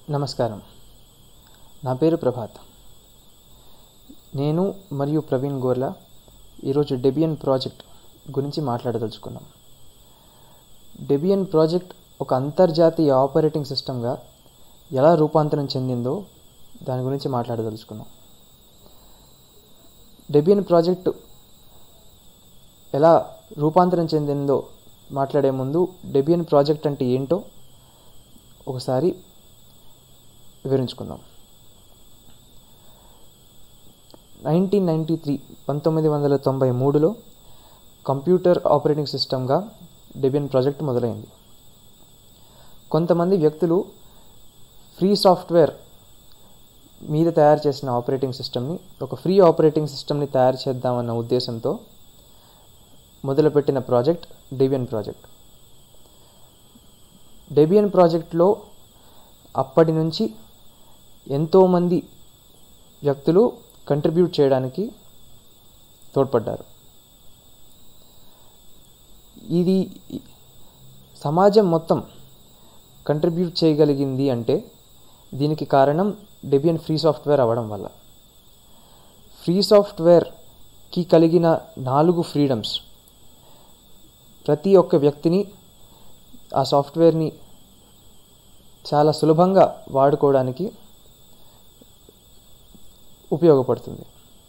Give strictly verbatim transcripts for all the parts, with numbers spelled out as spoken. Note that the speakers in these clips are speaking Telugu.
నమస్కారం. నా పేరు ప్రభాత్. నేను మరియు ప్రవీణ్ గోర్లా ఈరోజు డెబియన్ ప్రాజెక్ట్ గురించి మాట్లాడదలుచుకున్నాం. డెబియన్ ప్రాజెక్ట్ ఒక అంతర్జాతీయ ఆపరేటింగ్ సిస్టమ్గా ఎలా రూపాంతరం చెందిందో దాని గురించి మాట్లాడదలుచుకున్నాం. డెబియన్ ప్రాజెక్టు ఎలా రూపాంతరం చెందిందో మాట్లాడే ముందు డెబియన్ ప్రాజెక్ట్ అంటే ఏంటో ఒకసారి వివరించుకుందాం. నైన్టీన్ నైంటీ త్రీ పంతొమ్మిది వందల తొంభై మూడులో కంప్యూటర్ ఆపరేటింగ్ సిస్టమ్గా డెబియన్ ప్రాజెక్ట్ మొదలైంది. కొంతమంది వ్యక్తులు ఫ్రీ సాఫ్ట్వేర్ మీద తయారు చేసిన ఆపరేటింగ్ సిస్టమ్ని ఒక ఫ్రీ ఆపరేటింగ్ సిస్టమ్ని తయారు చేద్దామన్న ఉద్దేశంతో మొదలుపెట్టిన ప్రాజెక్ట్ డెబియన్ ప్రాజెక్ట్. డెబియన్ ప్రాజెక్ట్లో అప్పటి నుంచి ఎంతోమంది వ్యక్తులు కంట్రిబ్యూట్ చేయడానికి తోడ్పడ్డారు. ఇది సమాజం మొత్తం కంట్రిబ్యూట్ చేయగలిగింది అంటే దీనికి కారణం డెబియన్ ఫ్రీ సాఫ్ట్వేర్ అవ్వడం వల్ల. ఫ్రీ సాఫ్ట్వేర్కి కలిగిన నాలుగు ఫ్రీడమ్స్ ప్రతి ఒక్క వ్యక్తిని ఆ సాఫ్ట్వేర్ని చాలా సులభంగా వాడుకోవడానికి ఉపయోగపడుతుంది.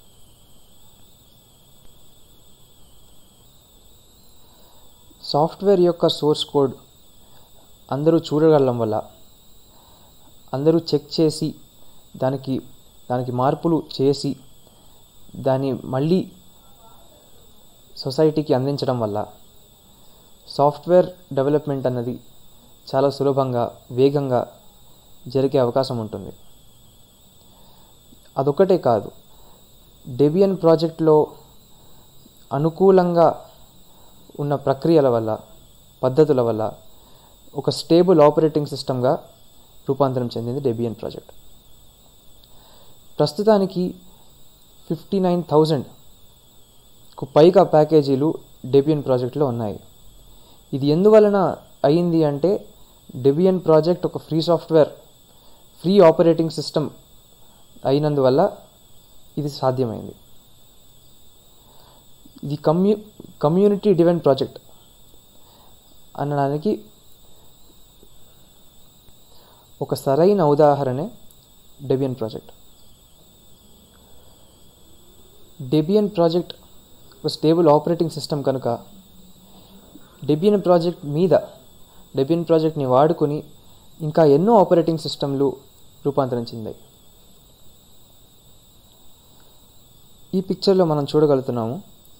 సాఫ్ట్వేర్ యొక్క సోర్స్ కోడ్ అందరూ చూడగలడం వల్ల, అందరూ చెక్ చేసి దానికి దానికి మార్పులు చేసి దాన్ని మళ్ళీ సొసైటీకి అందించడం వల్ల సాఫ్ట్వేర్ డెవలప్మెంట్ అన్నది చాలా సులభంగా వేగంగా జరిగే అవకాశం ఉంటుంది. అదొక్కటే కాదు, డెబియన్ ప్రాజెక్ట్లో అనుకూలంగా ఉన్న ప్రక్రియల వల్ల పద్ధతుల వల్ల ఒక స్టేబుల్ ఆపరేటింగ్ సిస్టమ్గా రూపాంతరం చెందింది డెబియన్ ప్రాజెక్ట్. ప్రస్తుతానికి ఫిఫ్టీ నైన్ థౌజండ్కు పైగా ప్యాకేజీలు డెబియన్ ప్రాజెక్ట్లో ఉన్నాయి. ఇది ఎందువలన అయింది అంటే డెబియన్ ప్రాజెక్ట్ ఒక free software free operating system అయినందువల్ల ఇది సాధ్యమైంది. ఇది కమ్యూ కమ్యూనిటీ డ్రివెన్ ప్రాజెక్ట్ అనడానికి ఒక సరైన ఉదాహరణే డెబియన్ ప్రాజెక్ట్. డెబియన్ ప్రాజెక్ట్ ఒక స్టేబుల్ ఆపరేటింగ్ సిస్టమ్ కనుక డెబియన్ ప్రాజెక్ట్ మీద డెబియన్ ప్రాజెక్ట్ని వాడుకొని ఇంకా ఎన్నో ఆపరేటింగ్ సిస్టమ్లు రూపాంతరం చెందాయి. ఈ పిక్చర్లో మనం చూడగలుగుతున్నాము,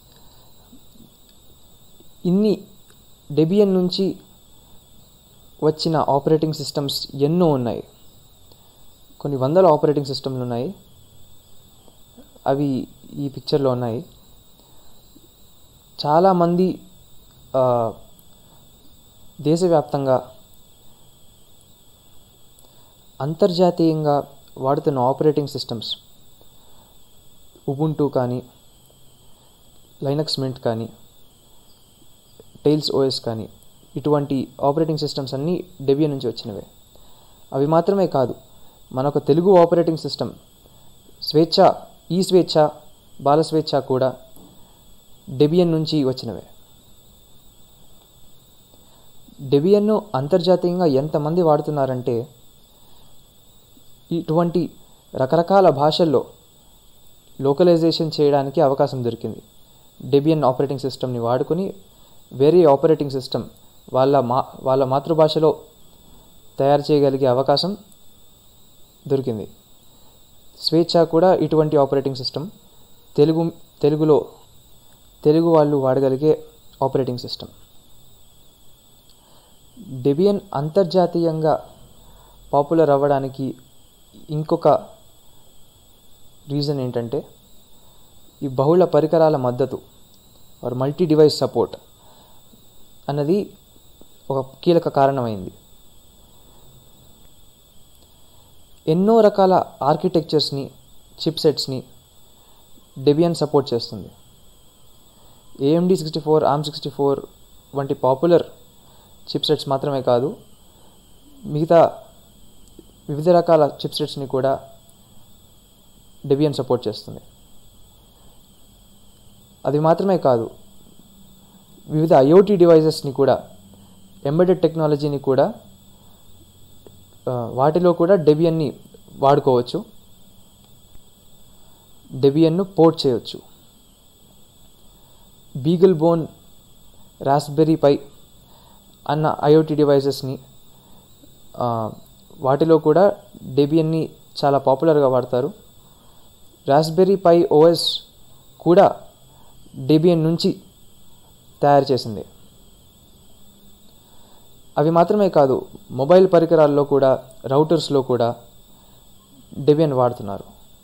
ఇన్ని డెబియన్ నుంచి వచ్చిన ఆపరేటింగ్ సిస్టమ్స్ ఎన్నో ఉన్నాయి. కొన్ని వందల ఆపరేటింగ్ సిస్టమ్లు ఉన్నాయి. అవి ఈ పిక్చర్లో ఉన్నాయి. చాలామంది దేశవ్యాప్తంగా అంతర్జాతీయంగా వాడుతున్న ఆపరేటింగ్ సిస్టమ్స్ ఉబుంటూ కానీ, లైనక్స్ మింట్ కానీ, టైల్స్ ఓఎస్ కానీ ఇటువంటి ఆపరేటింగ్ సిస్టమ్స్ అన్నీ డెబియన్ నుంచి వచ్చినవే. అవి మాత్రమే కాదు, మనొక తెలుగు ఆపరేటింగ్ సిస్టమ్ స్వేచ్ఛ ఈ స్వేచ్ఛ బాలస్వేచ్ఛ కూడా డెబియన్ నుంచి వచ్చినవే. డెబియన్ను అంతర్జాతీయంగా ఎంతమంది వాడుతున్నారంటే ఇటువంటి రకరకాల భాషల్లో లోకలైజేషన్ చేయడానికి అవకాశం దొరికింది. డెబియన్ ఆపరేటింగ్ సిస్టమ్ని వాడుకొని వేరే ఆపరేటింగ్ సిస్టమ్ వాళ్ళ మా వాళ్ళ మాతృభాషలో తయారు చేయగలిగే అవకాశం దొరికింది. స్వేచ్ఛ కూడా ఇటువంటి ఆపరేటింగ్ సిస్టమ్, తెలుగు తెలుగులో తెలుగు వాళ్ళు వాడగలిగే ఆపరేటింగ్ సిస్టమ్. డెబియన్ అంతర్జాతీయంగా పాపులర్ అవ్వడానికి ఇంకొక రీజన్ ఏంటంటే ఈ బహుళ పరికరాల మద్దతు ఆర్ మల్టీ డివైస్ సపోర్ట్ అన్నది ఒక కీలక కారణమైంది. ఎన్నో రకాల ఆర్కిటెక్చర్స్ని చిప్సెట్స్ని డెబియన్ సపోర్ట్ చేస్తుంది. AMD sixty four ARM sixty four వంటి పాపులర్ చిప్సెట్స్ మాత్రమే కాదు, మిగతా వివిధ రకాల చిప్సెట్స్ని కూడా డెబియన్ సపోర్ట్ చేస్తుంది. అది మాత్రమే కాదు, వివిధ ఐఓటీ డివైజెస్ని కూడా, ఎంబెడెడ్ టెక్నాలజీని కూడా వాటిలో కూడా డెబియన్ని వాడుకోవచ్చు, డెబియన్ను పోర్ట్ చేయవచ్చు. బీగల్ బోన్, రాస్బెర్రీ పై అన్న ఐఓటీ డివైజెస్ని వాటిలో కూడా డెబియన్ని చాలా పాపులర్గా వాడతారు. రాస్బెర్రీ పై ఓఎస్ కూడా డెబియన్ నుంచి తయారు చేసింది. అవి మాత్రమే కాదు, మొబైల్ పరికరాల్లో కూడా, రౌటర్స్లో కూడా డెబియన్ వాడుతున్నారు.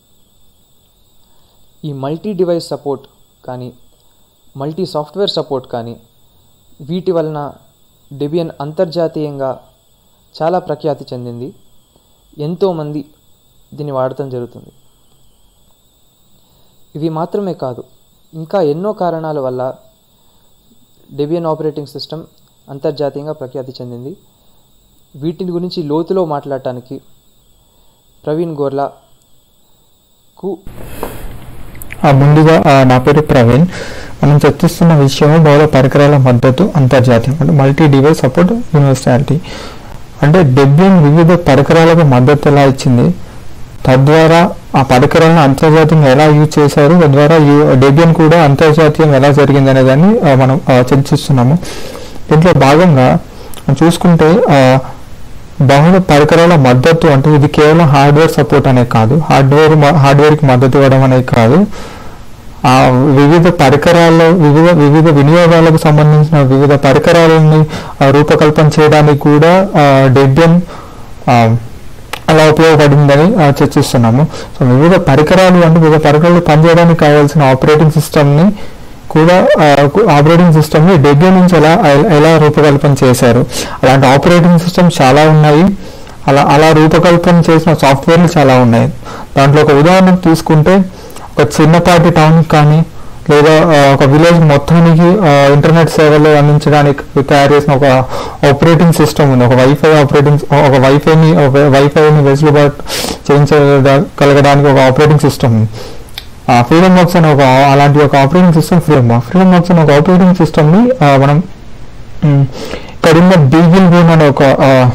ఈ మల్టీ డివైస్ సపోర్ట్ కానీ, మల్టీ సాఫ్ట్వేర్ సపోర్ట్ కానీ, వీటి వలన డెబియన్ అంతర్జాతీయంగా చాలా ప్రఖ్యాతి చెందింది. ఎంతోమంది దీన్ని వాడటం జరుగుతుంది. ఇవి మాత్రమే కాదు, ఇంకా ఎన్నో కారణాల వల్ల డెబియన్ ఆపరేటింగ్ సిస్టమ్ అంతర్జాతీయంగా ప్రఖ్యాతి చెందింది. వీటి గురించి లోతులో మాట్లాడటానికి ప్రవీణ్ గోర్లాకు ముందుగా నా పేరు ప్రవీణ్. మనం చర్చిస్తున్న విషయం బహుళ పరికరాల మద్దతు అంతర్జాతీయం, అంటే మల్టీ డివైస్ సపోర్ట్ యూనివర్సాలిటీ. అంటే డెబియన్ వివిధ పరికరాలకు మద్దతు ఎలా ఇచ్చింది, తద్వారా ఆ పరికరాలను అంతర్జాతీయంగా ఎలా యూజ్ చేశారు, తద్వారా డెబియన్ కూడా అంతర్జాతీయం ఎలా జరిగింది అనే దాన్ని మనం చర్చిస్తున్నాము. దీంట్లో భాగంగా చూసుకుంటే బహుళ పరికరాల మద్దతు అంటే ఇది కేవలం హార్డ్వేర్ సపోర్ట్ అనేది కాదు, హార్డ్వేర్ హార్డ్వేర్కి మద్దతు ఇవ్వడం అనేది కాదు, ఆ వివిధ పరికరాల్లో వివిధ వివిధ వినియోగాలకు సంబంధించిన వివిధ పరికరాలని రూపకల్పన చేయడానికి కూడా డెబియన్ అలా ఉపయోగపడిందని చర్చిస్తున్నాము. సో వివిధ పరికరాలు అంటే వివిధ పరికరాలు పనిచేయడానికి కావాల్సిన ఆపరేటింగ్ సిస్టమ్ని కూడా ఆపరేటింగ్ సిస్టమ్ని డెబియన్ నుంచి ఎలా ఎలా రూపకల్పన చేశారు. అలాంటి ఆపరేటింగ్ సిస్టమ్ చాలా ఉన్నాయి, అలా అలా రూపకల్పన చేసిన సాఫ్ట్వేర్లు చాలా ఉన్నాయి. దాంట్లో ఒక ఉదాహరణ తీసుకుంటే, ఒక చిన్నపాటి టౌన్ కానీ లేదా ఒక విలేజ్ మొత్తానికి ఇంటర్నెట్ సేవలు అందించడానికి తయారు చేసిన ఒక ఆపరేటింగ్ సిస్టమ్ ఉంది. ఒక వైఫై ఆపరేటింగ్ ఒక వైఫైని వైఫైని వెసులుబాటు చేయించగలగడానికి ఒక ఆపరేటింగ్ సిస్టమ్ ఉంది. ఫ్రీడమ్ వర్క్స్ అనే ఒక అలాంటి ఒక operating system freedom work freedom works అనే ఒక ఆపరేటింగ్ సిస్టమ్ని మనం ఇక్కడ ఉన్న బీగిల్ బోన్ అనే ఒక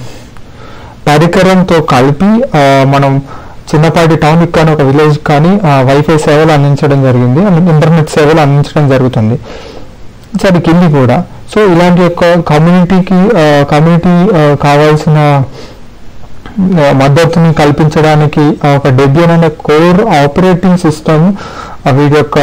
పరికరంతో కలిపి మనం చిన్నపాటి టౌన్ కానీ ఒక విలేజ్ కానీ వైఫై సేవలు అందించడం జరిగింది, ఇంటర్నెట్ సేవలు అందించడం జరుగుతుంది. సరే కింది కూడా. సో ఇలాంటి యొక్క కమ్యూనిటీకి కమ్యూనిటీ కావాల్సిన మద్దతుని కల్పించడానికి ఒక డెబియన్ అనే కోర్ ఆపరేటింగ్ సిస్టమ్ వీటి యొక్క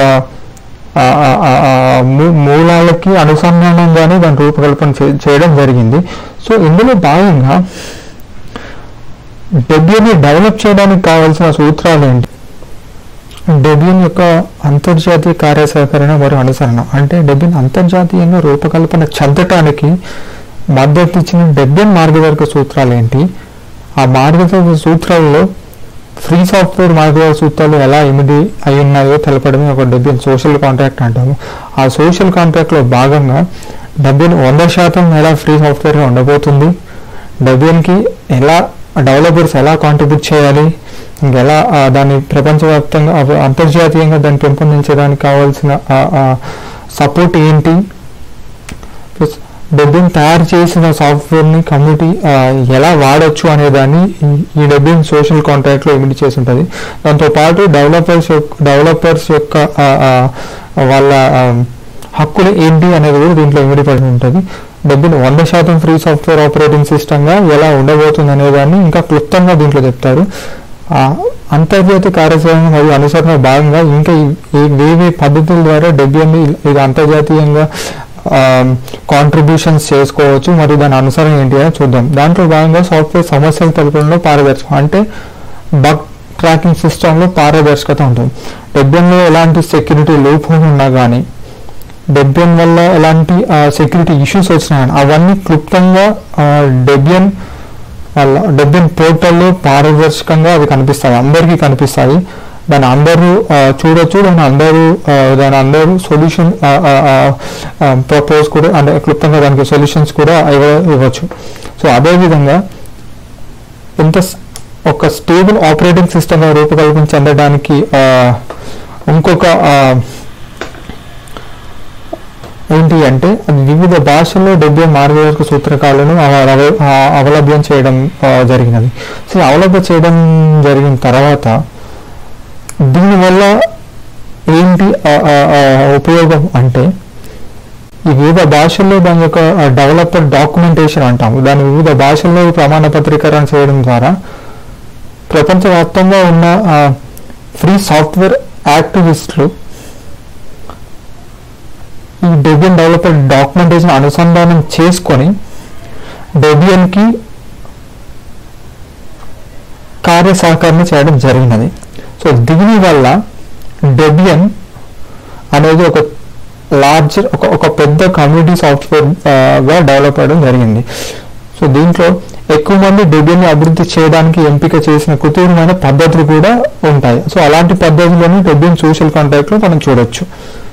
మూలాలకి అనుసంధానంగానే దాని రూపకల్పన చేయడం జరిగింది. సో ఇందులో భాగంగా డెబియన్ని డెవలప్ చేయడానికి కావాల్సిన సూత్రాలు ఏంటి? డెబియన్ యొక్క అంతర్జాతీయ కార్యసహకరణ మరియు అనుసరణ. అంటే డెబియన్ అంతర్జాతీయంగా రూపకల్పన చెందటానికి మద్దతు ఇచ్చిన డెబియన్ మార్గదర్శక సూత్రాలు ఏంటి? ఆ మార్గదర్శక సూత్రాల్లో ఫ్రీ సాఫ్ట్వేర్ మార్గదర్శక సూత్రాలు ఎలా ఇమిడి అయి ఉన్నాయో తెలపడమే ఒక డెబియన్ సోషల్ కాంట్రాక్ట్ అంటాము. ఆ సోషల్ కాంట్రాక్ట్లో భాగంగా డెబియన్ వంద శాతం ఎలా ఫ్రీ సాఫ్ట్వేర్గా ఉండబోతుంది, డెబియన్కి ఎలా డెవలపర్స్ ఎలా కాంట్రిబ్యూట్ చేయాలి, ఇంకెలా దాన్ని ప్రపంచవ్యాప్తంగా అంతర్జాతీయంగా దాన్ని పెంపొందించడానికి కావాల్సిన సపోర్ట్ ఏంటి, ప్లస్ డెబియన్ తయారు చేసిన సాఫ్ట్వేర్ని కమ్యూనిటీ ఎలా వాడచ్చు అనేదాన్ని ఈ డెబియన్ సోషల్ కాంట్రాక్ట్లో ఇమిడి చేసి ఉంటుంది. దాంతోపాటు డెవలపర్స్ డెవలపర్స్ యొక్క వాళ్ళ హక్కులు ఏంటి అనేది కూడా దీంట్లో ఇమిడిపడి ఉంటుంది. డెబియన్ వంద శాతం ఫ్రీ సాఫ్ట్వేర్ ఆపరేటింగ్ సిస్టమ్గా ఎలా ఉండబోతుంది అనేదాన్ని ఇంకా క్లుప్తంగా దీంట్లో చెప్తారు. అంతర్జాతీయ కార్యాచరణ మరియు అనుసరణ భాగంగా ఇంకా వేవే పద్ధతుల ద్వారా డెబియన్ ఇది అంతర్జాతీయంగా కాంట్రిబ్యూషన్స్ చేసుకోవచ్చు మరియు దాని అనుసరణ ఏంటి అని చూద్దాం. దాంట్లో భాగంగా సాఫ్ట్వేర్ సమస్యలు తెలపడంలో పారదర్శకం అంటే బగ్ ట్రాకింగ్ సిస్టంలో పారదర్శకత ఉంటుంది. డెబియన్లో ఎలాంటి సెక్యూరిటీ లూప్ హోల్ ఉన్నా కానీ, డెబియన్ వల్ల ఎలాంటి సెక్యూరిటీ ఇష్యూస్ వచ్చినాయని అవన్నీ క్లుప్తంగా డెబియన్ వల్ల డెబియన్ పోర్టల్లో పారదర్శకంగా అవి కనిపిస్తాయి, అందరికీ కనిపిస్తాయి. దాన్ని అందరూ చూడొచ్చు, దాన్ని అందరూ దాని అందరూ సొల్యూషన్ ప్రపోజ్ కూడా అంటే క్లుప్తంగా దానికి సొల్యూషన్స్ కూడా ఇవ్వ ఇవ్వచ్చు. సో అదేవిధంగా ఎంత ఒక స్టేబుల్ ఆపరేటింగ్ సిస్టమ్గా రూపకల్పన చెందడానికి ఇంకొక ఏంటి అంటే అది వివిధ భాషల్లో డెబ్బియన్ మార్గదర్శక సూత్రకాలను అవలభ్యం చేయడం జరిగినది. సో అవలభ్యం చేయడం జరిగిన తర్వాత దీనివల్ల ఏంటి ఉపయోగం అంటే ఈ వివిధ భాషల్లో దాని యొక్క డెవలప్డ్ డాక్యుమెంటేషన్ అంటాము. దాని వివిధ భాషల్లో ప్రమాణ పత్రీకరణ చేయడం ద్వారా ప్రపంచవ్యాప్తంగా ఉన్న ఫ్రీ సాఫ్ట్వేర్ యాక్టివిస్టులు ఈ డెబియన్ డెవలప్డ్ డాక్యుమెంటేషన్ అనుసంధానం చేసుకొని డెబియన్కి కార్య సహకరణ చేయడం జరిగినది. సో దీనివల్ల డెబియన్ అనేది ఒక లార్జర్ ఒక ఒక పెద్ద కమ్యూనిటీ సాఫ్ట్వేర్గా డెవలప్ అవ్వడం జరిగింది. సో దీంట్లో ఎక్కువ మంది డెబియన్ని అభివృద్ధి చేయడానికి ఎంపిక చేసిన కుతూహలమైన పద్ధతులు కూడా ఉంటాయి. సో అలాంటి పద్ధతులను డెబియన్ సోషల్ కాంట్రాక్ట్లో మనం చూడొచ్చు.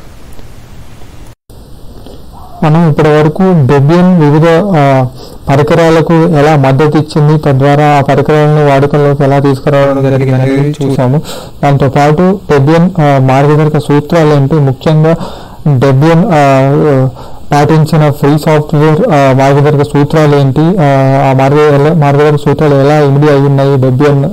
మనం ఇప్పటి వరకు డెబియన్ వివిధ పరికరాలకు ఎలా మద్దతు ఇచ్చింది, తద్వారా ఆ పరికరాలను వాడుకలోకి ఎలా తీసుకురావడం జరిగింది అనేది చూసాము. దాంతోపాటు డెబియన్ మార్గదర్శక సూత్రాలు ఏంటి, ముఖ్యంగా డెబియన్ పాటించిన ఫ్రీ సాఫ్ట్వేర్ మార్గదర్శక సూత్రాలు ఏంటి, ఆ మార్గ మార్గదర్శక సూత్రాలు ఎలా ఇమిడి అయి ఉన్నాయి డెబియన్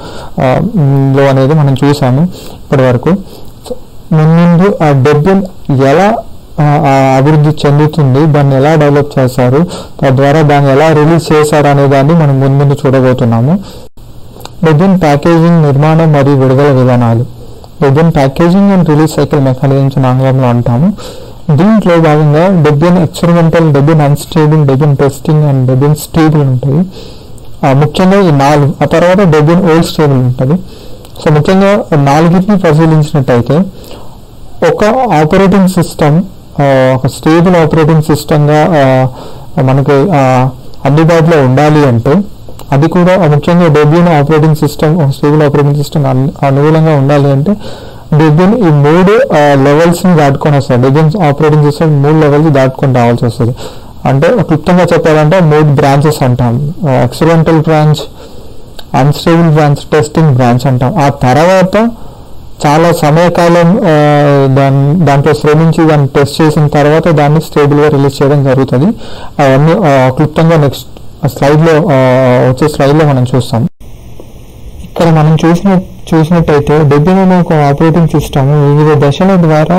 లో అనేది మనం చూసాము ఇప్పటి వరకు. ముందు ఆ డెబియన్ ఎలా అభివృద్ధి చెందుతుంది, దాన్ని ఎలా డెవలప్ చేశారు, తద్వారా దాన్ని ఎలా రిలీజ్ చేశారు అనే దాన్ని మనం ముందు ముందు చూడబోతున్నాము. డెబియన్ ప్యాకేజింగ్, నిర్మాణం మరియు విడుదల విధానాలు. Debian packaging and release cycle mechanisms ఆంగ్లంలో అంటాము. దీంట్లో భాగంగా Debian experimental, Debian unstable, Debian testing and Debian stable ఉంటుంది. ముఖ్యంగా ఈ నాలుగు, ఆ తర్వాత డెబియన్ ఓల్డ్ స్టేబుల్ ఉంటుంది. సో ముఖ్యంగా నాలుగింటిని పరిశీలించినట్టయితే ఒక ఆపరేటింగ్ సిస్టమ్ ఒక స్టేబుల్ ఆపరేటింగ్ సిస్టమ్గా మనకి అందుబాటులో ఉండాలి అంటే అది కూడా ముఖ్యంగా Debian operating system stable operating system అనుకూలంగా ఉండాలి అంటే డెబియన్ ఈ మూడు లెవెల్స్ని దాటుకొని వస్తుంది. డెబియన్ ఆపరేటింగ్ సిస్టమ్ మూడు లెవెల్స్ దాటుకొని రావాల్సి వస్తుంది. అంటే క్లుప్తంగా చెప్పాలంటే మూడు బ్రాంచెస్ అంటాం. Experimental branch, unstable branch, testing branch అంటాం. ఆ తర్వాత చాలా సమయకాలం దాని దాంట్లో శ్రమించి దాన్ని టెస్ట్ చేసిన తర్వాత దాన్ని స్టేబుల్గా రిలీజ్ చేయడం జరుగుతుంది. అవన్నీ క్లుప్తంగా నెక్స్ట్ స్లైడ్లో వచ్చే స్లైడ్లో మనం చూస్తాం. ఇక్కడ మనం చూసిన చూసినట్టయితే డెబియన్ అనే ఒక ఆపరేటింగ్ సిస్టమ్ వివిధ దశల ద్వారా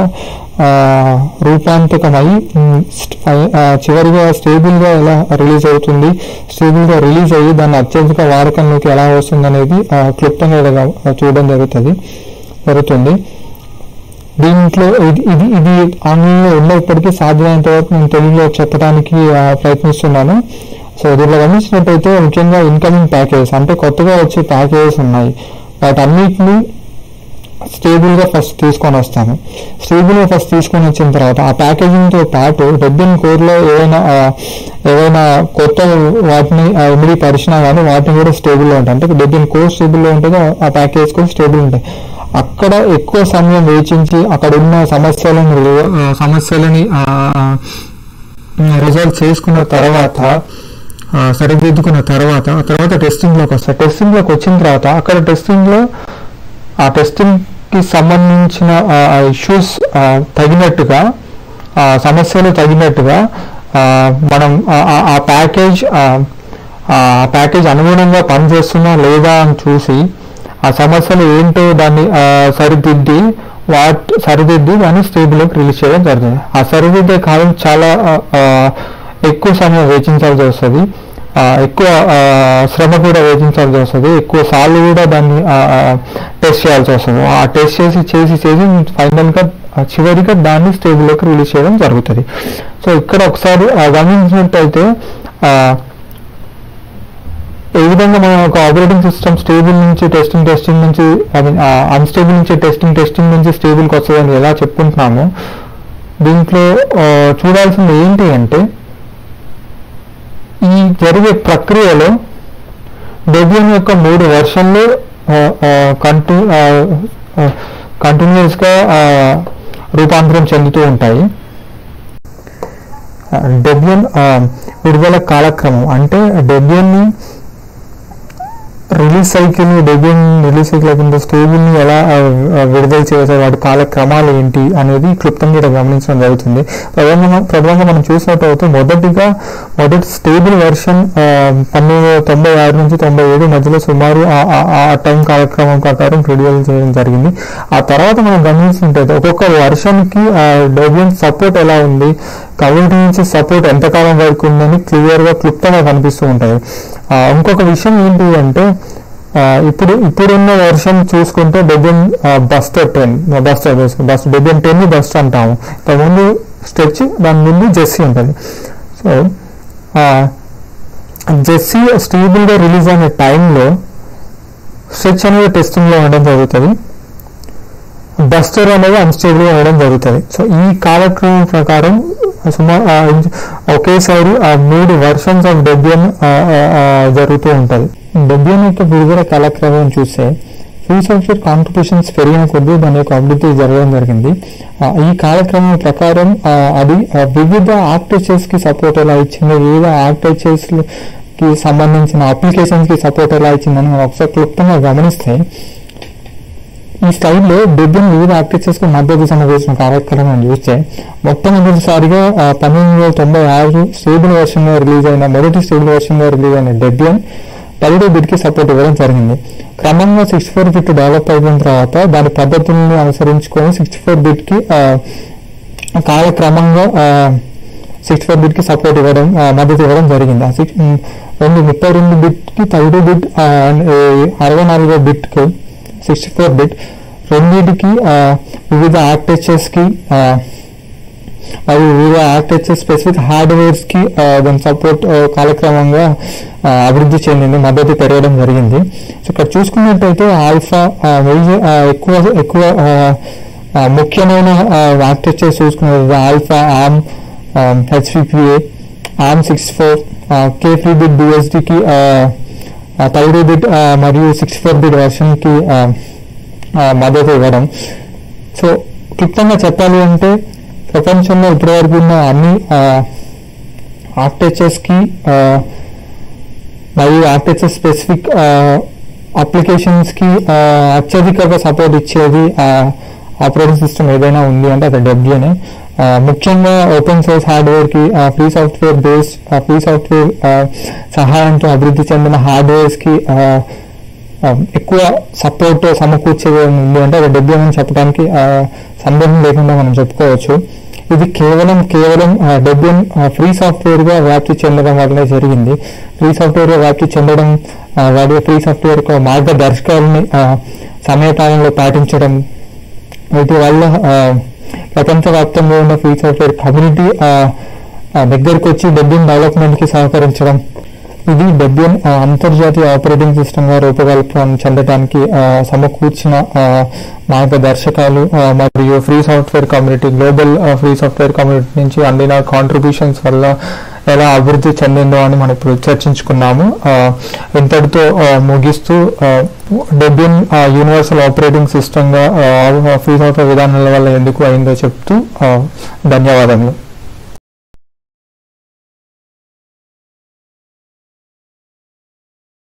రూపాంతకమై చివరిగా స్టేబుల్గా ఎలా రిలీజ్ అవుతుంది, స్టేబుల్గా రిలీజ్ అయ్యి దాన్ని అత్యధిక వాడకంలోకి ఎలా వస్తుంది అనేది క్లుప్తంగా చూడడం జరుగుతుంది జరుగుతుంది దీంట్లో ఇది ఇది ఇది ఆంగ్లంలో ఉన్నప్పటికీ సాధ్యమైనంత వరకు నేను తెలుగులో చెప్పడానికి ప్రయత్నిస్తున్నాను. సో దీంట్లో గమనించినట్టయితే ముఖ్యంగా ఇన్కమింగ్ ప్యాకేజెస్ అంటే కొత్తగా వచ్చే ప్యాకేజెస్ ఉన్నాయి. వాటన్నిటిని స్టేబుల్గా ఫస్ట్ తీసుకొని వస్తాము. స్టేబుల్గా ఫస్ట్ తీసుకొని వచ్చిన తర్వాత ఆ ప్యాకేజింగ్తో పాటు డెబియన్ కోర్లో ఏవైనా ఏవైనా కొత్త వాటిని ఇమిడి పరిచినా కానీ వాటిని కూడా స్టేబుల్లో ఉంటాయి. అంటే డెబియన్ కోర్ స్టేబుల్లో ఉంటుందో ఆ ప్యాకేజ్ కూడా స్టేబుల్ ఉంటాయి. అక్కడ ఎక్కువ సమయం వేచించి అక్కడ ఉన్న సమస్యలను సమస్యలని రిజాల్వ్ చేసుకున్న తర్వాత సరిదిద్దుకున్న తర్వాత ఆ తర్వాత టెస్టింగ్లోకి వస్తారు. టెస్టింగ్లోకి వచ్చిన తర్వాత అక్కడ టెస్టింగ్లో ఆ టెస్టింగ్కి సంబంధించిన ఇష్యూస్ తగినట్టుగా సమస్యలు తగినట్టుగా మనం ఆ ప్యాకేజ్ ఆ ప్యాకేజ్ అనుగుణంగా పనిచేస్తున్నా లేదా అని చూసి ఆ సమస్యలు ఏంటో దాన్ని సరిదిద్ది వాట్ సరిదిద్ది దాన్ని స్టేబుల్లోకి రిలీజ్ చేయడం జరుగుతుంది. ఆ సరిదిద్దే కాలం చాలా ఎక్కువ సమయం వేచించాల్సి వస్తుంది, ఎక్కువ శ్రమ కూడా వేచించాల్సి వస్తుంది, ఎక్కువ సార్లు కూడా దాన్ని టెస్ట్ చేయాల్సి వస్తుంది. ఆ టెస్ట్ చేసి చేసి చేసి ఫైనల్గా చివరిగా దాన్ని స్టేబుల్లోకి రిలీజ్ చేయడం జరుగుతుంది. సో ఇక్కడ ఒకసారి గమనించినట్టయితే ఏ విధంగా మనం ఒక ఆపరేటింగ్ సిస్టమ్ స్టేబుల్ నుంచి టెస్టింగ్ టెస్టింగ్ నుంచి ఐ మీన్ అన్స్టేబుల్ నుంచి టెస్టింగ్ టెస్టింగ్ నుంచి స్టేబుల్కి వస్తుందని ఎలా చెప్పుకుంటున్నామో దీంట్లో చూడాల్సింది ఏంటి అంటే ఈ జరిగే ప్రక్రియలో డెబియన్ యొక్క మూడు వర్షన్లు కంటి కంటిన్యూస్గా రూపాంతరం చెందుతూ ఉంటాయి. డెబియన్ విడుదల కాలక్రమం అంటే డెబియన్ని release cycle Debian release cycle అయిపోయిన స్టేబుల్ని ఎలా విడుదల చేసే వాటి కాలక్రమాలు ఏంటి అనేది క్లుప్తంగా ఇక్కడ గమనించడం జరుగుతుంది. ప్రధానంగా ప్రధానంగా మనం చూసినట్టు మొదటిగా మొదటి స్టేబుల్ వెర్షన్ పంతొమ్మిది వందల తొంభై ఆరు నుంచి తొంభై ఏడు మధ్యలో సుమారు ఆ టైం కాలక్రమం ప్రకారం విడుదల చేయడం జరిగింది. ఆ తర్వాత మనం గమనించినట్టయితే ఒక్కొక్క వెర్షన్కి డెబ్యూన్ సపోర్ట్ ఎలా ఉంది, కమ్యూనిటీ నుంచి సపోర్ట్ ఎంతకాలం వరకు ఉందని క్లియర్గా క్లుప్తంగా కనిపిస్తూ ఉంటుంది. ఇంకొక విషయం ఏంటి అంటే ఇప్పుడు ఇప్పుడున్న వర్షన్ చూసుకుంటే Debian buster ten buster bus Debian ten bust అంటాము. ఇంతకుముందు స్ట్రెచ్, దాని ముందు జెస్సీ ఉంటుంది. సో జెస్సీ స్టేబుల్గా రిలీజ్ అయిన టైంలో స్ట్రెచ్ అనేది టెస్టింగ్లో ఉండడం జరుగుతుంది, బస్టర్ అనేది అన్స్టేబుల్గా ఉండడం జరుగుతుంది. సో ఈ కాలక్రమం ప్రకారం సుమారు ఒకేసారి ఆ మూడు వర్షన్స్ ఆఫ్ డెబ్యూన్ జరుగుతూ ఉంటుంది. డెబ్యూన్ యొక్క విడుదల కాలక్రమం చూస్తే ఫ్రీ సాఫ్ట్వేర్ కాంట్రిబ్యూషన్స్ పెరిగిన కొద్దీ దాని యొక్క అభివృద్ధి జరగడం జరిగింది. ఈ కాలక్రమం ప్రకారం అది వివిధ ఆర్కిటెక్చర్స్ కి సపోర్ట్ ఎలా ఇచ్చింది, వివిధ ఆర్కిటెక్చర్స్ కి సంబంధించిన అప్లికేషన్స్ కి సపోర్ట్ ఎలా ఇచ్చిందని మనం ఒకసారి క్లుప్తంగా గమనిస్తే ఈ స్లైడ్లో డెబ్యూన్ వివిధ ఆర్కిటెక్చర్స్ కి మద్దతు సమకూర్చిన కార్యక్రమం చూస్తే మొట్టమొదటిసారిగా పంతొమ్మిది వందల తొంభై ఆరు స్టేబుల్ వర్షన్ గా రిలీజ్ అయిన మొదటి స్టేబుల్ వర్షన్ గా రిలీజ్ అయిన డెబ్యూన్ పదిహేడు బిట్ కి సపోర్ట్ ఇవ్వడం జరిగింది. క్రమంగా సిక్స్టీ ఫోర్ బిట్ డెవలప్ అయిన తర్వాత దాని పద్ధతులను అనుసరించుకొని సిక్స్టీ ఫోర్ బిట్ కి కాలక్రమంగా సిక్స్టీ ఫోర్ బిట్ కి సపోర్ట్ ఇవ్వడం మద్దతు ఇవ్వడం జరిగింది. రెండు ముప్పై రెండు బిట్ కి పదిహేడు బిట్ అరవై నాలుగో బిట్ కి సిక్స్టీ ఫోర్ బిట్ రెండింటికి వివిధ ఆర్కిటెక్చర్స్ కి మరియు వివిధ ఆర్కిటెక్చర్ స్పెసిఫిక్ హార్డ్వేర్స్ కి దాని సపోర్ట్ కాలక్రమంగా అభివృద్ధి చెందింది, మద్దతు పెరగడం జరిగింది. సో ఇక్కడ చూసుకున్నట్టయితే ఆల్ఫా ఎక్కువ ఎక్కువ ముఖ్యమైన ఆర్కిటెక్చర్స్ చూసుకున్నట్లయితే alpha, arm, HPPA, arm six four, K free bit బిఎస్డికి థర్టీ బిట్ మరియు సిక్స్టీ ఫోర్ బిట్ వర్షన్ కి మద్దతు ఇవ్వడం. సో క్లుప్తంగా చెప్పాలి అంటే ప్రపంచంలో ఇప్పటివరకు ఉన్న అన్ని ఆర్కిటెక్చర్స్ కి మరియు ఆర్కిటెక్చర్ స్పెసిఫిక్ అప్లికేషన్స్ కి అత్యధికంగా సపోర్ట్ ఇచ్చేది ఆపరేటింగ్ సిస్టమ్ ఏదైనా ఉంది అంటే అది డెబ్యూనే. ముఖ్యంగా ఓపెన్ సోర్స్ హార్డ్వేర్ కి free software based free software సహాయంతో అభివృద్ధి చెందిన హార్డ్వేర్స్ కి ఎక్కువ సపోర్ట్ సమకూర్చేది ఉంది అంటే అది డెబ్యూన్ అని చెప్పడానికి సందేహం లేకుండా మనం చెప్పుకోవచ్చు. ఇది కేవలం కేవలం డెబ్యూన్ ఫ్రీ సాఫ్ట్వేర్ గా వ్యాప్తి చెందడం వల్లనే జరిగింది. ఫ్రీ సాఫ్ట్వేర్ గా వ్యాప్తి చెందడం, వాటి ఫ్రీ సాఫ్ట్వేర్ యొక్క మార్గదర్శకాలని సమయపాలనలో పాటించడం, వీటి వల్ల ప్రపంచవ్యాప్తంగా ఉన్న ఫ్రీ సాఫ్ట్వేర్ కమ్యూనిటీ దగ్గరకు వచ్చి డెబ్యూన్ డెవలప్మెంట్ కి సహకరించడం, ఇది డెబ్యూన్ అంతర్జాతీయ ఆపరేటింగ్ సిస్టమ్ గా రూపకల్పన చెందడానికి సమకూర్చిన మార్గదర్శకాలు మరియు free software community global free software community నుంచి అందిన కాంట్రిబ్యూషన్స్ వల్ల ఎలా అభివృద్ధి చెందిందో అని మనం ఇప్పుడు చర్చించుకున్నాము. ఇంతటితో ముగిస్తూ డెబ్యూన్ యూనివర్సల్ ఆపరేటింగ్ సిస్టమ్ గా ఫ్రీ సాఫ్ట్వేర్ విధానాల వల్ల ఎందుకు అయిందో చెప్తూ ధన్యవాదములు.